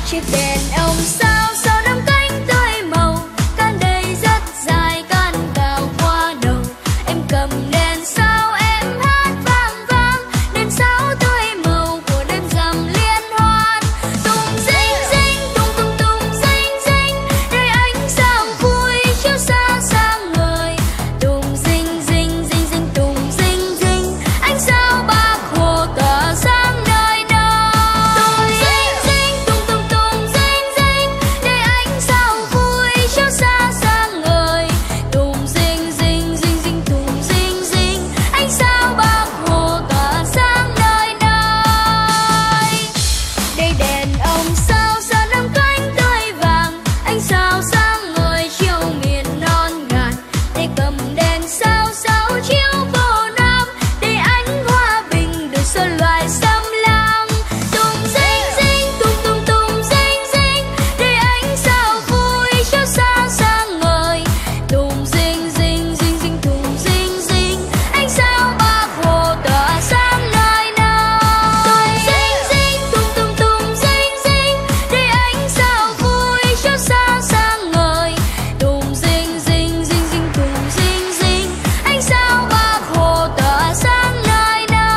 chiếc đèn ông sao sao đắm cánh tươi màu, can đây rất dài can cao qua đầu. Em cầm đèn sao em hát vang vang, đèn sao tươi màu của đêm rằm liên hoan. Tung dinh dinh tung tung tung dinh dinh, đời ánh sao vui chiếu xa sang người. Tung dinh dinh dinh dinh tung dinh dinh, ánh sao Bác Hồ tỏa sáng nơi nơi. Tung dinh dinh tung tung tung dinh dinh, đời ánh sao vui chiếu xa sang người. Tung dinh dinh dinh dinh tung dinh dinh, ánh sao Bác Hồ tỏa sáng nơi nơi. Đây đèn ông sao sao đắm cánh tươi vàng, ánh sao sáng ngời chiếu miền non ngàn. Đây cầm đèn sao sao chiếu vô Nam, đây ánh hòa bình đời xuân loài xâm lam. Tung dinh dinh tung tung tung dinh dinh, đây ánh sao vui chiếu xa sang ngời. Tung dinh dinh dinh dinh tung dinh dinh, ánh sao Bác Hồ tỏa sáng nơi nơi. Tung dinh dinh tung tung tung dinh dinh, đây ánh sao vui chiếu xa sang ngời. Tung dinh dinh dinh dinh tung dinh dinh, ánh sao Bác Hồ tỏa sáng nơi nơi.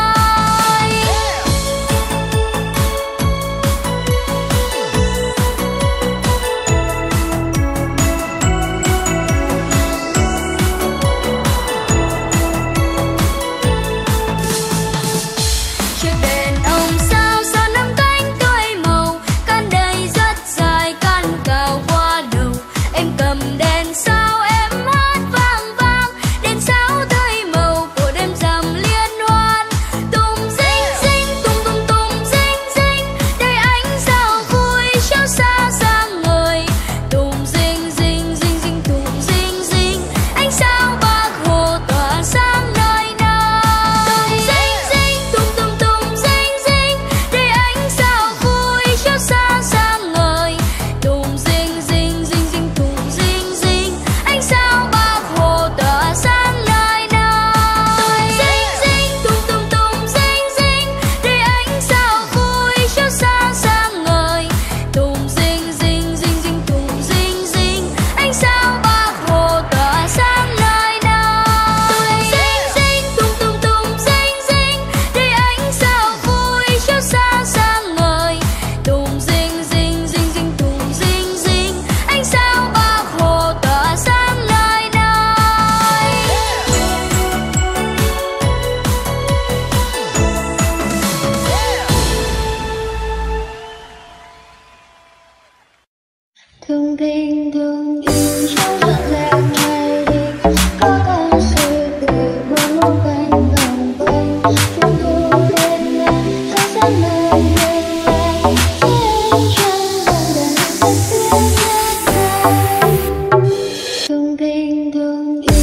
Chiếc đèn ông sao sao đắm cánh tươi màu, can đây rất dài can cao qua đầu. Em cầm đèn sao em hát vang vang, đèn sao tươi màu của đêm rằm liên hoan. Tung dinh dinh tung tung tung dinh dinh, đời ánh sao vui chiếu xa sang người. Tung dinh dinh dinh dinh tung dinh dinh, ánh sao Bác Hồ tỏa sáng nơi nơi. Tung dinh dinh tung tung tung dinh dinh, đời ánh sao vui chiếu xa sang người. Tung dinh dinh dinh dinh tung dinh dinh, ánh sao Bác Hồ tỏa sáng nơi nơi. Dinh dinh tung tung tung dinh dinh, đời ánh sao vui chiếu xa sang người. Tung dinh dinh dinh dinh tung dinh dinh, ánh sao Bác Hồ tỏa sáng nơi nơi. Dinh dinh tung tung tung dinh dinh, đời ánh sao vui chiếu xa sang người. Tung dinh dinh dinh dinh tung dinh dinh, ánh sao Bác Hồ tỏa sáng nơi nơi. Thương tình thương yêu trong trọn vẹn ngày đi, có ta sự đời buông lúc quanh vòng quanh. Chúng tôi bên em sẽ dẫn lời về anh, sẽ anh chẳng dần dần sẽ tuyên nhắc anh. Thương tình thương yêu.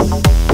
Thank you.